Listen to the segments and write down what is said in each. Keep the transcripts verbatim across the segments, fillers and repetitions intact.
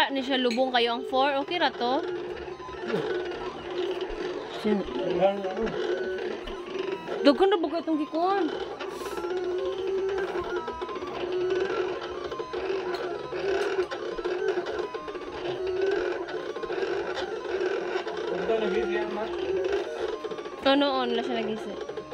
dira ni siya lubong kayo ang four. Okay ra to? Daghan na bagay itong gikuan. Noon la siya nag-isa.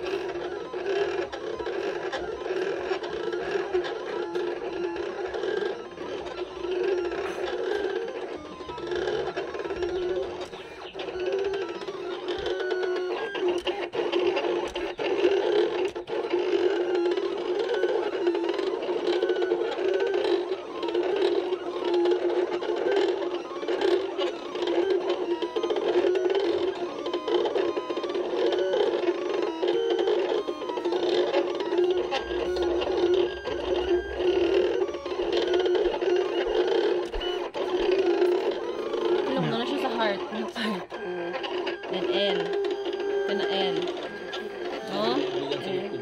Then L. Then L. No? L.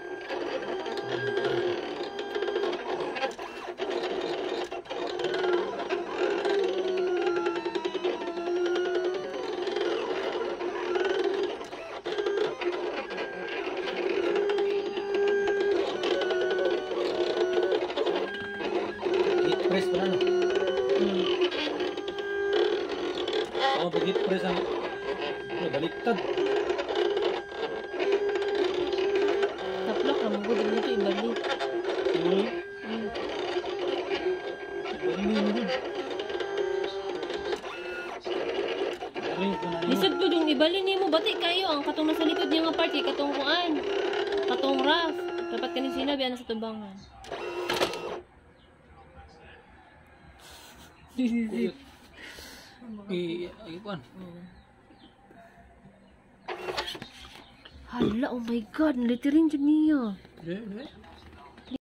Press pa na. Hmm. Oh, bagit press ang baliktad. Taplak naman ko din ito ibalik. Hmm. Hmm. Lisod po yung ibalik niyo mo. Bati kayo. Ang katong nasa likod niya nga part. Katong kuan. Katong rough. Dapat kanin sinabi. Ano sa tubangan. Eh, kuan. Hala, oh my god, nalitirin dyan niya. Dili, dili.